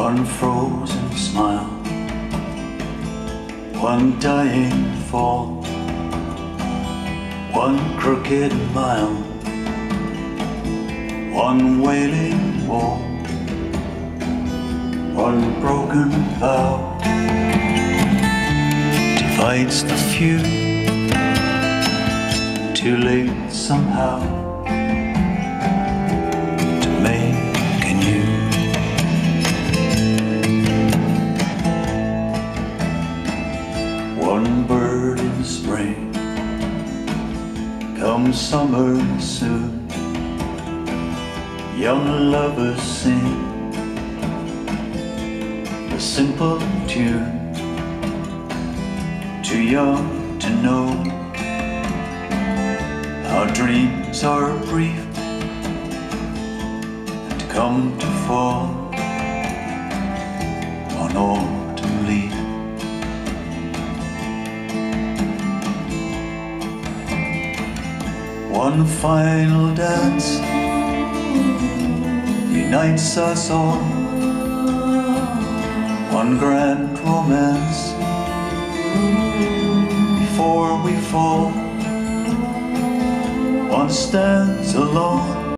One frozen smile, one dying fall, one crooked mile, one wailing wall, one broken vow divides the few. Too late somehow to make anew. One bird in spring, come summer soon, young lovers sing a simple tune. Too young to know our dreams are brief and come to fall on autumn leaf. One final dance unites us all, one grand romance before we fall. One stands alone